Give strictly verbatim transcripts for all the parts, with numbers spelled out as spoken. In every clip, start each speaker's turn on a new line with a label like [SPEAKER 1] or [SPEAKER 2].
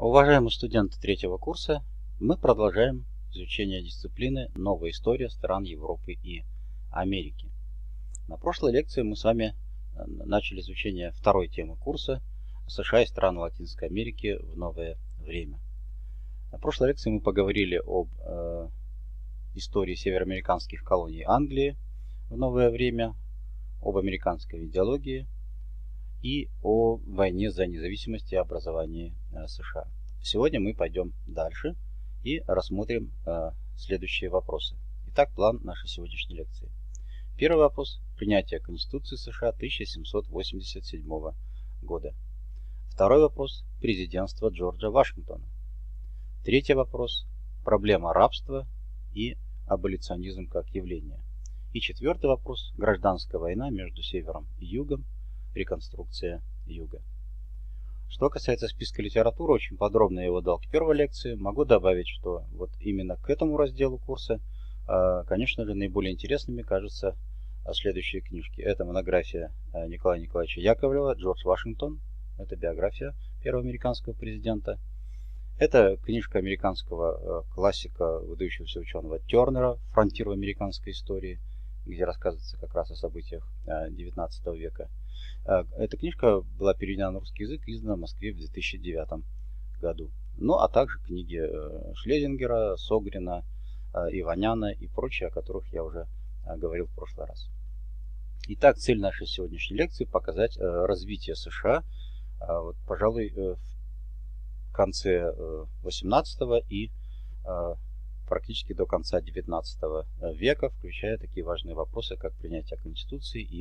[SPEAKER 1] Уважаемые студенты третьего курса, мы продолжаем изучение дисциплины «Новая история стран Европы и Америки». На прошлой лекции мы с вами начали изучение второй темы курса «США и страны Латинской Америки в новое время». На прошлой лекции мы поговорили об э, истории североамериканских колоний Англии в новое время, об американской идеологии и о войне за независимость и образование США. Сегодня мы пойдем дальше и рассмотрим э, следующие вопросы. Итак, план нашей сегодняшней лекции. Первый вопрос – принятие Конституции США тысяча семьсот восемьдесят седьмого года. Второй вопрос – президентство Джорджа Вашингтона. Третий вопрос – проблема рабства и аболиционизм как явление. И четвертый вопрос – гражданская война между Севером и Югом, реконструкция Юга. Что касается списка литературы, очень подробно я его дал к первой лекции. Могу добавить, что вот именно к этому разделу курса, конечно же, наиболее интересными кажутся следующие книжки. Это монография Николая Николаевича Яковлева «Джордж Вашингтон». Это биография первого американского президента. Это книжка американского классика, выдающегося ученого Тернера «Фронтир в американской истории», где рассказывается как раз о событиях девятнадцатого века. Эта книжка была переведена на русский язык и издана в Москве в две тысячи девятом году. Ну, а также книги Шлезингера, Согрина, Иваняна и прочие, о которых я уже говорил в прошлый раз. Итак, цель нашей сегодняшней лекции – показать развитие США, вот, пожалуй, в конце восемнадцатого и практически до конца девятнадцатого века, включая такие важные вопросы, как принятие Конституции и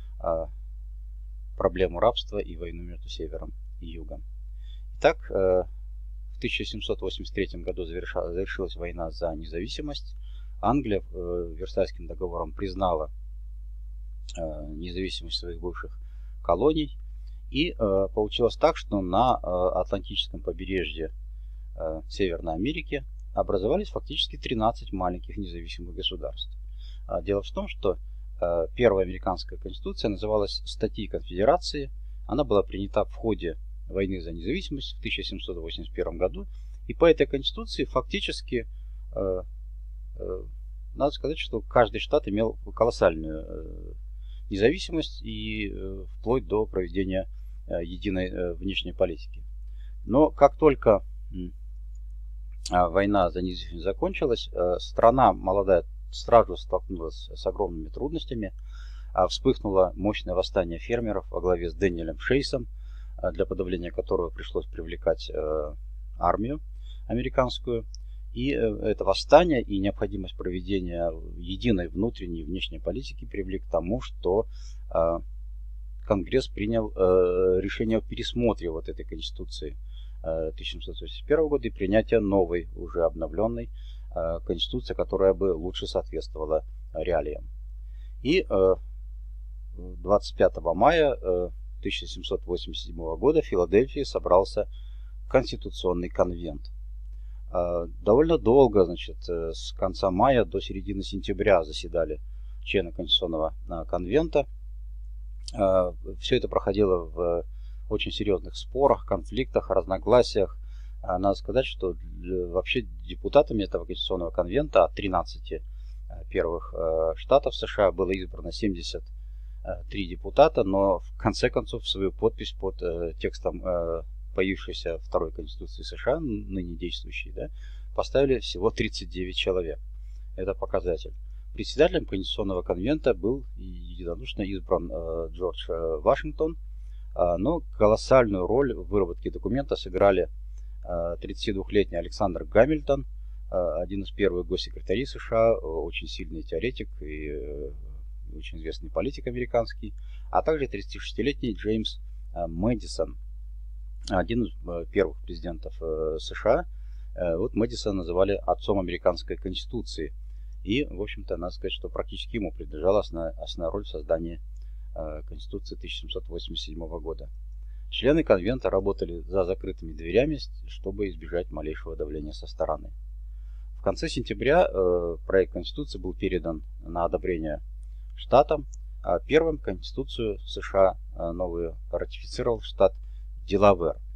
[SPEAKER 1] проблему рабства и войну между Севером и Югом. Итак, в тысяча семьсот восемьдесят третьем году завершилась война за независимость. Англия Версальским договором признала независимость своих бывших колоний. И получилось так, что на Атлантическом побережье Северной Америки образовались фактически тринадцать маленьких независимых государств. Дело в том, что первая американская конституция называлась «Статьей Конфедерации». Она была принята в ходе войны за независимость в тысяча семьсот восемьдесят первом году. И по этой конституции фактически, э, э, надо сказать, что каждый штат имел колоссальную э, независимость и э, вплоть до проведения э, единой э, внешней политики. Но как только э, война за независимость закончилась, э, страна молодая сразу столкнулась с огромными трудностями. Вспыхнуло мощное восстание фермеров во главе с Дэниелем Шейсом, для подавления которого пришлось привлекать армию американскую. И это восстание и необходимость проведения единой внутренней и внешней политики привели к тому, что Конгресс принял решение о пересмотре вот этой Конституции тысяча семьсот восемьдесят первого года и принятия новой, уже обновленной Конституция, которая бы лучше соответствовала реалиям. И двадцать пятого мая тысяча семьсот восемьдесят седьмого года в Филадельфии собрался Конституционный конвент. Довольно долго, значит, с конца мая до середины сентября заседали члены Конституционного конвента. Все это проходило в очень серьезных спорах, конфликтах, разногласиях. Надо сказать, что вообще депутатами этого Конституционного конвента от тринадцати первых штатов США было избрано семьдесят три депутата, но в конце концов свою подпись под текстом появившейся второй Конституции США, ныне действующей, да, поставили всего тридцать девять человек. Это показатель. Председателем Конституционного конвента был единодушно избран Джордж Вашингтон, но колоссальную роль в выработке документа сыграли тридцатидвухлетний Александр Гамильтон, один из первых госсекретарей США, очень сильный теоретик и очень известный политик американский, а также тридцатишестилетний Джеймс Мэдисон, один из первых президентов США. Вот Мэдисона называли отцом американской конституции. И, в общем-то, надо сказать, что практически ему принадлежала основная, основная роль в создании Конституции тысяча семьсот восемьдесят седьмого года. Члены конвента работали за закрытыми дверями, чтобы избежать малейшего давления со стороны. В конце сентября э, проект Конституции был передан на одобрение штатам, а первым Конституцию США э, новую ратифицировал штат Делавэр.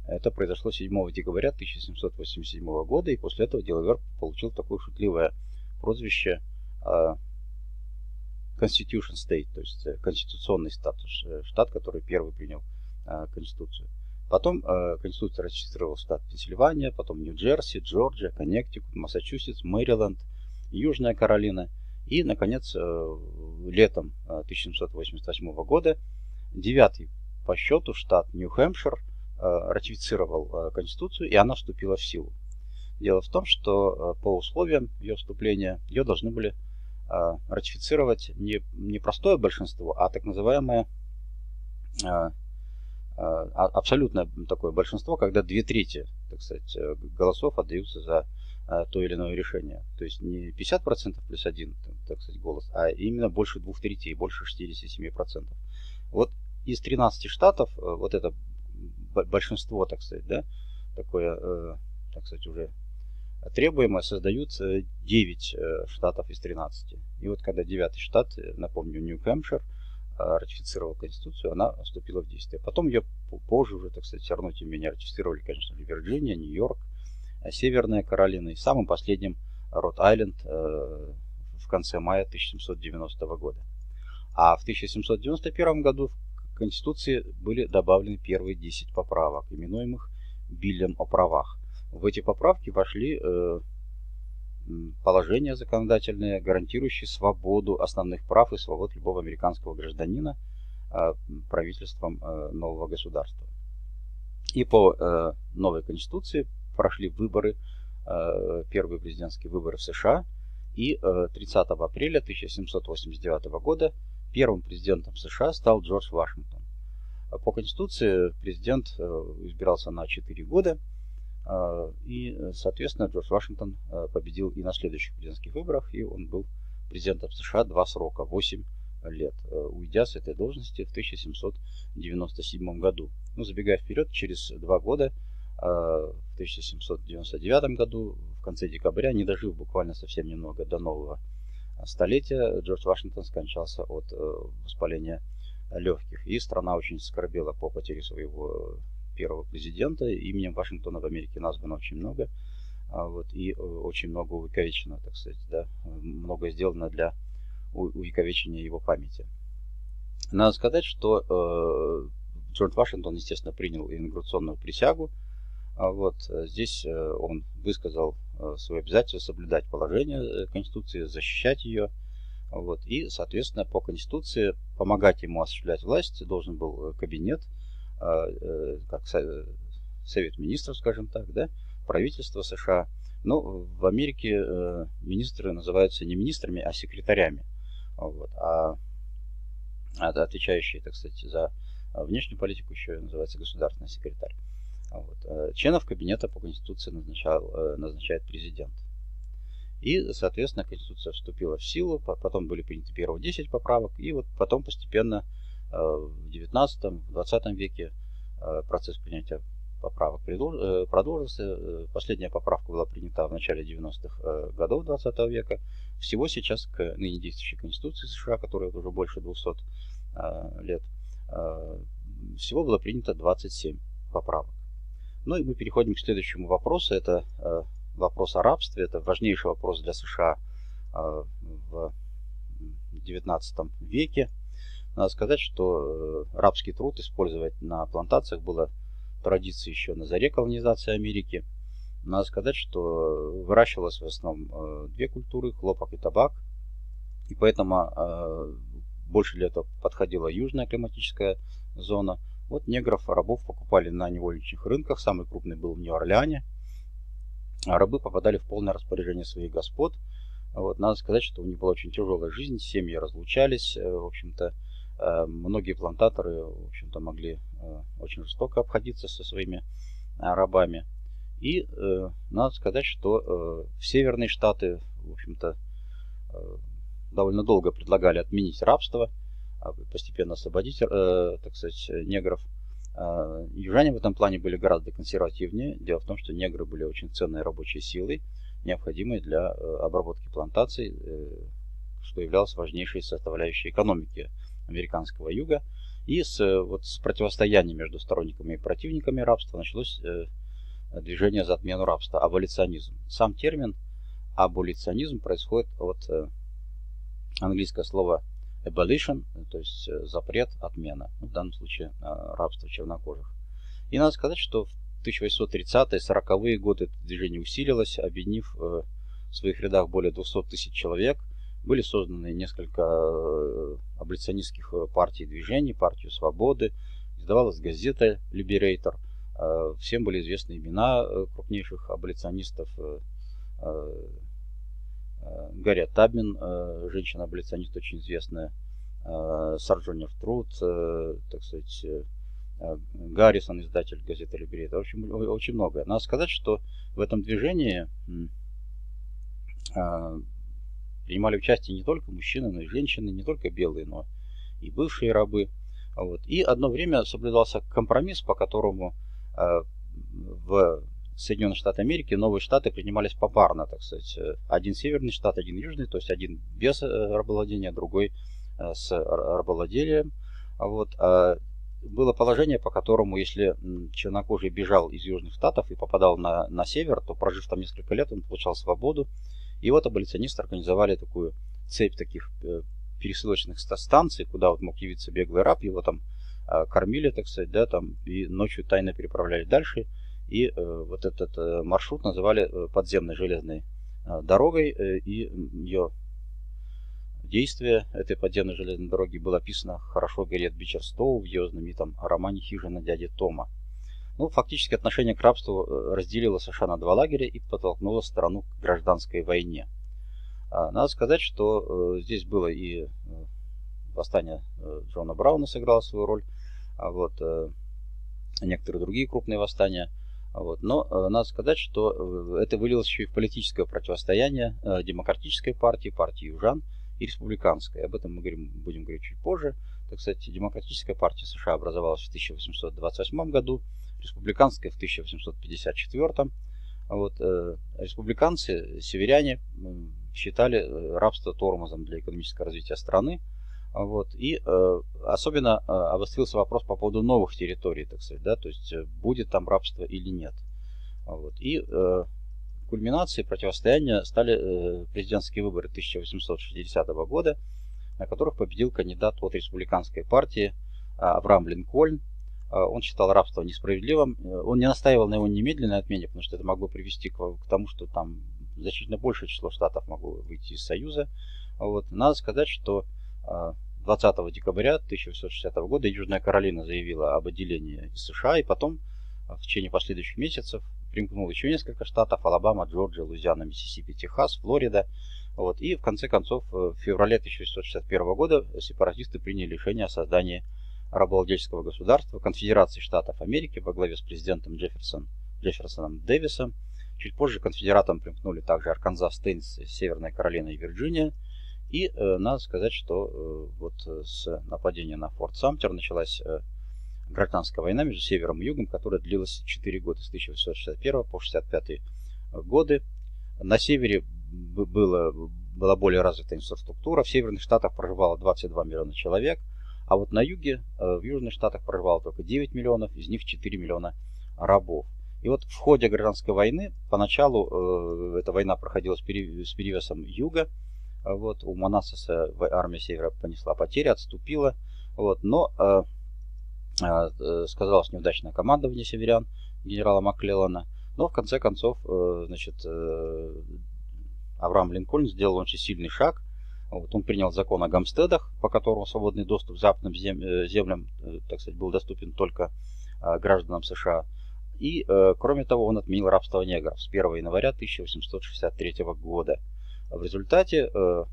[SPEAKER 1] Это произошло седьмого декабря тысяча семьсот восемьдесят седьмого года, и после этого Делавер получил такое шутливое прозвище Constitution State, то есть конституционный статус, штат, который первый принял Конституцию. Потом Конституцию ратифицировал штат Пенсильвания, потом Нью-Джерси, Джорджия, Коннектикут, Массачусетс, Мэриленд, Южная Каролина. И, наконец, летом тысяча семьсот восемьдесят восьмого года девятый по счету штат Нью-Хэмпшир ратифицировал Конституцию, и она вступила в силу. Дело в том, что по условиям ее вступления ее должны были ратифицировать не, не простое большинство, а так называемое абсолютное такое большинство, когда две трети, так сказать, голосов отдаются за то или иное решение. То есть не пятьдесят процентов плюс один, так сказать, голос, а именно больше двух третей, больше шестьдесят семь процентов. Вот из тринадцати штатов вот это большинство, так сказать, да, такое, так сказать, уже требуемое, создают девять штатов из тринадцати. И вот когда девятый штат, напомню, Нью-Хэмпшир, ратифицировал Конституцию, она вступила в действие. Потом ее позже уже, так сказать, все равно тем не менее ратифицировали, конечно, Вирджиния, Нью-Йорк, Северная Каролина и самым последним Род-Айленд в конце мая тысяча семьсот девяностого года. А в тысяча семьсот девяносто первом году в Конституции были добавлены первые десять поправок, именуемых Биллем о правах. В эти поправки вошли э, положения законодательные, гарантирующие свободу основных прав и свобод любого американского гражданина э, правительством э, нового государства. И по э, новой Конституции прошли выборы, э, первые президентские выборы в США, и э, тридцатого апреля тысяча семьсот восемьдесят девятого года первым президентом США стал Джордж Вашингтон. По Конституции президент э, избирался на четыре года. И, соответственно, Джордж Вашингтон победил и на следующих президентских выборах, и он был президентом США два срока, восемь лет, уйдя с этой должности в тысяча семьсот девяносто седьмом году. Ну, забегая вперед, через два года, в тысяча семьсот девяносто девятом году, в конце декабря, не дожив буквально совсем немного до нового столетия, Джордж Вашингтон скончался от воспаления легких. И страна очень скорбела по потере своего первого президента. Именем Вашингтона в Америке названо очень много, вот, и очень много увековечено, так сказать, да, многое сделано для увековечения его памяти. Надо сказать, что э, Джордж Вашингтон, естественно, принял инаугурационную присягу. Вот, здесь он высказал свое обязательство соблюдать положение Конституции, защищать ее. Вот, и, соответственно, по Конституции помогать ему осуществлять власть должен был кабинет, как Совет министров, скажем так, да, правительство США. Но в Америке министры называются не министрами, а секретарями. Вот. А отвечающий, так сказать, за внешнюю политику еще называется государственный секретарь. Вот. Членов кабинета по Конституции назначал, назначает президент. И, соответственно, Конституция вступила в силу, потом были приняты первые десять поправок, и вот потом постепенно в девятнадцатом, двадцатом веке процесс принятия поправок продолжился. Последняя поправка была принята в начале девяностых годов двадцатого века. Всего сейчас к ныне действующей Конституции США, которая уже больше двухсот лет, всего было принято двадцать семь поправок. Ну и мы переходим к следующему вопросу. Это вопрос о рабстве. Это важнейший вопрос для США в девятнадцатом веке. Надо сказать, что рабский труд использовать на плантациях было традицией еще на заре колонизации Америки. Надо сказать, что выращивалось в основном две культуры, хлопок и табак. И поэтому больше для этого подходила южная климатическая зона. Вот негров, рабов покупали на невольничьих рынках. Самый крупный был в Нью-Орлеане. А рабы попадали в полное распоряжение своих господ. Вот, надо сказать, что у них была очень тяжелая жизнь, семьи разлучались. В общем-то, многие плантаторы, в общем-то, могли очень жестоко обходиться со своими рабами. И э, надо сказать, что э, в северные штаты, в общем-то, э, довольно долго предлагали отменить рабство, постепенно освободить, э, так сказать, негров. Э, южане в этом плане были гораздо консервативнее. Дело в том, что негры были очень ценной рабочей силой, необходимой для э, обработки плантаций, э, что являлось важнейшей составляющей экономики американского юга. И с, вот, с противостояния между сторонниками и противниками рабства началось э, движение за отмену рабства, аболиционизм. Сам термин аболиционизм происходит от э, английского слова abolition, то есть э, запрет, отмена, ну, в данном случае э, рабство чернокожих. И надо сказать, что в тысяча восемьсот тридцатые сороковые годы это движение усилилось, объединив э, в своих рядах более двухсот тысяч человек. Были созданы несколько э, аболиционистских партий и движений, партию свободы, издавалась газета Liberator. Э, всем были известны имена э, крупнейших аболиционистов. Э, э, Гарриет Табман, э, женщина-аболиционист очень известная, э, Сорджониа Труд, э, так сказать, э, Гаррисон, издатель газеты Liberator. В общем, очень много. Надо сказать, что в этом движении э, принимали участие не только мужчины, но и женщины, не только белые, но и бывшие рабы. Вот. И одно время соблюдался компромисс, по которому э, в Соединенных Штатах Америки новые штаты принимались попарно, так сказать. Один северный штат, один южный, то есть один без рабовладения, другой э, с рабовладением. Вот. А было положение, по которому, если чернокожий бежал из южных штатов и попадал на, на север, то, прожив там несколько лет, он получал свободу. И вот аболиционисты организовали такую цепь таких э, пересылочных станций, куда вот мог явиться беглый раб, его там э, кормили, так сказать, да, там, и ночью тайно переправляли дальше. И э, вот этот э, маршрут называли э, подземной железной э, дорогой, э, и ее действие этой подземной железной дороги было описано хорошо Гарриет Бичер Стоу в ее знаменитом романе «Хижина дяди Тома». Ну, фактически отношение к рабству разделило США на два лагеря и подтолкнуло страну к гражданской войне. Надо сказать, что э, здесь было и э, восстание э, Джона Брауна сыграло свою роль, а вот э, некоторые другие крупные восстания. Вот. Но э, надо сказать, что э, это вылилось еще и в политическое противостояние э, демократической партии, партии южан и республиканской. Об этом мы говорим, будем говорить чуть позже. Так сказать, демократическая партия США образовалась в тысяча восемьсот двадцать восьмом году, республиканская в тысяча восемьсот пятьдесят четвёртом. Вот, э, республиканцы, северяне, э, считали рабство тормозом для экономического развития страны. Вот, и э, особенно э, обострился вопрос по поводу новых территорий, так сказать, да, то есть э, будет там рабство или нет. Вот, и э, кульминацией противостояния стали э, президентские выборы тысяча восемьсот шестидесятого года, на которых победил кандидат от республиканской партии Авраам Линкольн. Он считал рабство несправедливым. Он не настаивал на его немедленной отмене, потому что это могло привести к, к тому, что там значительно большее число штатов могло выйти из Союза. Вот. Надо сказать, что двадцатого декабря тысяча восемьсот шестидесятого года Южная Каролина заявила об отделении из США, и потом в течение последующих месяцев примкнуло еще несколько штатов: Алабама, Джорджия, Луизиана, Миссисипи, Техас, Флорида. Вот. И в конце концов в феврале тысяча восемьсот шестьдесят первого года сепаратисты приняли решение о создании рабовладельческого государства, конфедерации штатов Америки во главе с президентом Джефферсон, Джефферсоном Дэвисом. Чуть позже конфедератам примкнули также Арканзас, Теннесси, Северная Каролина и Вирджиния. И э, надо сказать, что э, вот с нападения на Форт Самтер началась э, гражданская война между севером и югом, которая длилась четыре года, с тысяча восемьсот шестьдесят первого по шестьдесят пятый годы. На севере было, была более развитая инфраструктура, в северных штатах проживало двадцать два миллиона человек, а вот на юге, в южных штатах, проживало только девять миллионов, из них четыре миллиона рабов. И вот в ходе гражданской войны, поначалу э, эта война проходила с, пере, с перевесом юга. Вот, у Манассеса армия севера понесла потери, отступила. Вот, но э, э, сказалось неудачное командование северян, генерала Маклеллана. Но в конце концов, э, значит, э, Авраам Линкольн сделал очень сильный шаг. Вот, он принял закон о Гамстедах, по которому свободный доступ к западным землям, так сказать, был доступен только гражданам США. И, кроме того, он отменил рабство негров с первого января тысяча восемьсот шестьдесят третьего года. В результате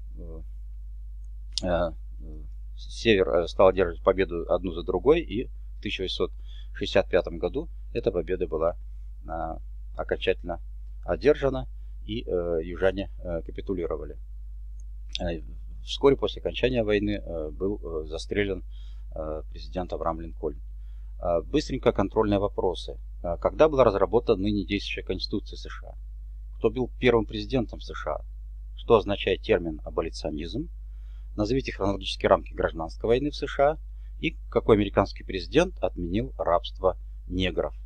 [SPEAKER 1] Север стал одерживать победу одну за другой, и в тысяча восемьсот шестьдесят пятом году эта победа была окончательно одержана, и южане капитулировали. Вскоре после окончания войны был застрелен президент Авраам Линкольн. Быстренько контрольные вопросы. Когда была разработана ныне действующая Конституция США? Кто был первым президентом США? Что означает термин аболиционизм? Назовите хронологические рамки гражданской войны в США. и какой американский президент отменил рабство негров.